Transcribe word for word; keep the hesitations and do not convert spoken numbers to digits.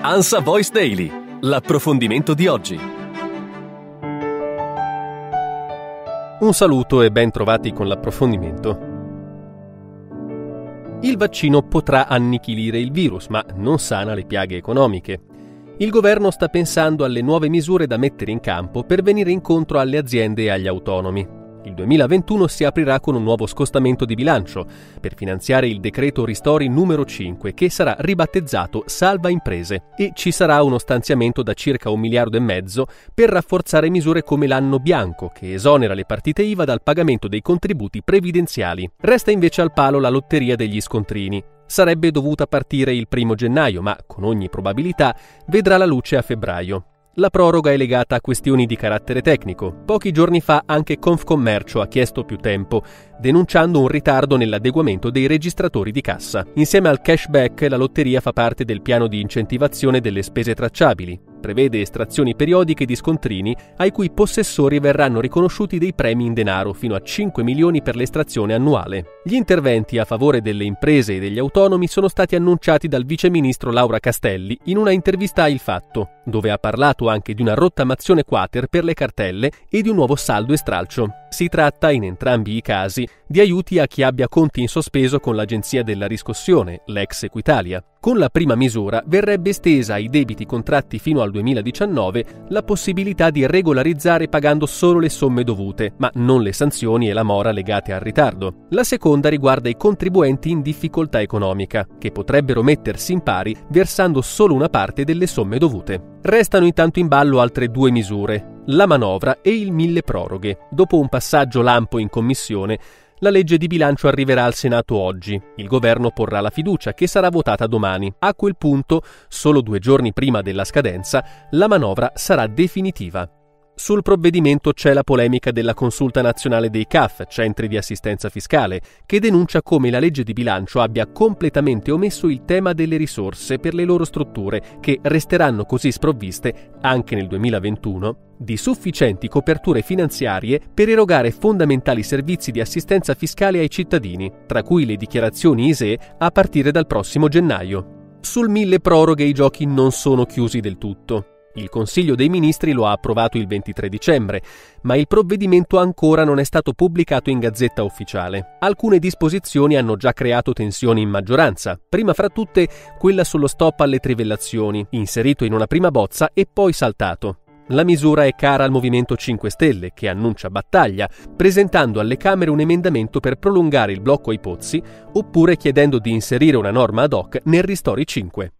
ANSA Voice Daily, l'approfondimento di oggi. Un saluto e ben trovati con l'approfondimento. Il vaccino potrà annichilire il virus, ma non sana le piaghe economiche. Il governo sta pensando alle nuove misure da mettere in campo per venire incontro alle aziende e agli autonomi. Il duemilaventuno si aprirà con un nuovo scostamento di bilancio per finanziare il decreto ristori numero cinque, che sarà ribattezzato Salva Imprese, e ci sarà uno stanziamento da circa un miliardo e mezzo per rafforzare misure come l'anno bianco, che esonera le partite I V A dal pagamento dei contributi previdenziali. Resta invece al palo la lotteria degli scontrini. Sarebbe dovuta partire il primo gennaio, ma con ogni probabilità vedrà la luce a febbraio. La proroga è legata a questioni di carattere tecnico. Pochi giorni fa anche Confcommercio ha chiesto più tempo, denunciando un ritardo nell'adeguamento dei registratori di cassa. Insieme al cashback, la lotteria fa parte del piano di incentivazione delle spese tracciabili. Prevede estrazioni periodiche di scontrini ai cui possessori verranno riconosciuti dei premi in denaro fino a cinque milioni per l'estrazione annuale. Gli interventi a favore delle imprese e degli autonomi sono stati annunciati dal viceministro Laura Castelli in una intervista a Il Fatto, dove ha parlato anche di una rottamazione quater per le cartelle e di un nuovo saldo e stralcio. Si tratta, in entrambi i casi, di aiuti a chi abbia conti in sospeso con l'Agenzia della Riscossione, l'ex Equitalia. Con la prima misura verrebbe estesa ai debiti contratti fino al duemiladiciannove la possibilità di regolarizzare pagando solo le somme dovute, ma non le sanzioni e la mora legate al ritardo. La seconda riguarda i contribuenti in difficoltà economica, che potrebbero mettersi in pari versando solo una parte delle somme dovute. Restano intanto in ballo altre due misure, la manovra e il milleproroghe. Dopo un passaggio lampo in commissione, la legge di bilancio arriverà al Senato oggi. Il governo porrà la fiducia, che sarà votata domani. A quel punto, solo due giorni prima della scadenza, la manovra sarà definitiva. Sul provvedimento c'è la polemica della Consulta Nazionale dei C A F, Centri di Assistenza Fiscale, che denuncia come la legge di bilancio abbia completamente omesso il tema delle risorse per le loro strutture, che resteranno così sprovviste, anche nel duemilaventuno, di sufficienti coperture finanziarie per erogare fondamentali servizi di assistenza fiscale ai cittadini, tra cui le dichiarazioni I S E E a partire dal prossimo gennaio. Sul milleproroghe i giochi non sono chiusi del tutto. Il Consiglio dei Ministri lo ha approvato il ventitré dicembre, ma il provvedimento ancora non è stato pubblicato in Gazzetta Ufficiale. Alcune disposizioni hanno già creato tensioni in maggioranza, prima fra tutte quella sullo stop alle trivellazioni, inserito in una prima bozza e poi saltato. La misura è cara al Movimento cinque Stelle, che annuncia battaglia, presentando alle Camere un emendamento per prolungare il blocco ai pozzi, oppure chiedendo di inserire una norma ad hoc nel Ristori cinque.